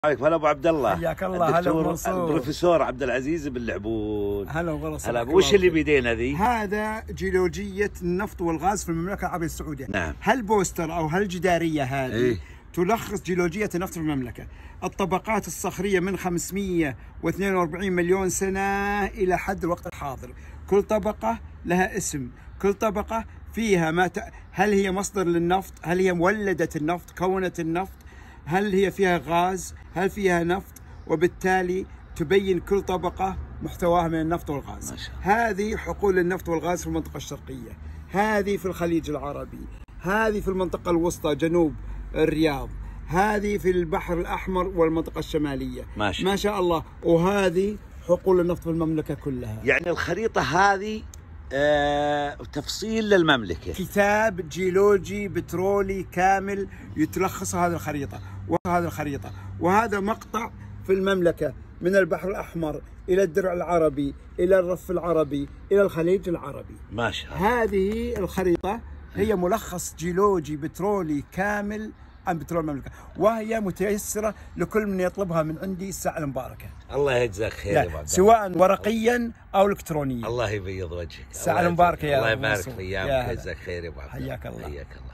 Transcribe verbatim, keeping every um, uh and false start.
عليك هلا ابو عبد الله. حياك الله. هلا منصور. البروفيسور عبد العزيز بن لعبون. هلا والله. هلا. وش اللي بيدينا ذي؟ هذا جيولوجيه النفط والغاز في المملكه العربية السعوديه. نعم. هالبوستر او هالجداريه هذه إيه؟ تلخص جيولوجيه النفط في المملكه. الطبقات الصخريه من خمسمئة واثنين وأربعين مليون سنه الى حد الوقت الحاضر. كل طبقه لها اسم، كل طبقه فيها ما ت... هل هي مصدر للنفط؟ هل هي مولده النفط؟ كونت النفط؟ هل هي فيها غاز؟ هل فيها نفط؟ وبالتالي تبين كل طبقة محتواها من النفط والغاز. هذه حقول النفط والغاز في المنطقة الشرقية، هذه في الخليج العربي، هذه في المنطقة الوسطى جنوب الرياض، هذه في البحر الأحمر والمنطقة الشمالية. ما شاء, ما شاء الله. وهذه حقول النفط في المملكة كلها. يعني الخريطة هذه آه تفصيل للمملكة، كتاب جيولوجي بترولي كامل يتلخص هذه الخريطة وهذه الخريطة. وهذا مقطع في المملكة من البحر الأحمر إلى الدرع العربي إلى الرف العربي إلى الخليج العربي. ما شاء الله. هذه الخريطة هي ملخص جيولوجي بترولي كامل عن بترول المملكة، وهي متيسرة لكل من يطلبها من عندي الساعة المباركة. الله يجزاك خير يا ابو، سواء ورقيا أو إلكترونيا. الله يبيض وجهك. الساعة المباركة يا الله يبارك في ايامك. يجزاك خير يا ابو. حياك الله. حياك الله.